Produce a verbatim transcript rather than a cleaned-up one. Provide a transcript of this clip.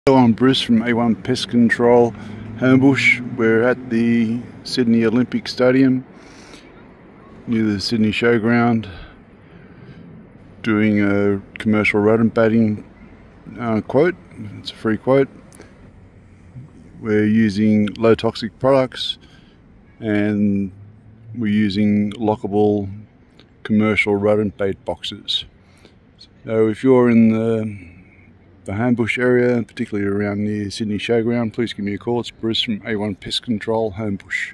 Hello, I'm Bruce from A one Pest Control Homebush. We're at the Sydney Olympic Stadium near the Sydney Showground doing a commercial rodent baiting uh, quote. It's a free quote. We're using low toxic products and we're using lockable commercial rodent bait boxes. So if you're in the the Homebush area, particularly around the Sydney Showground, please give me a call. It's Bruce from A one Pest Control Homebush.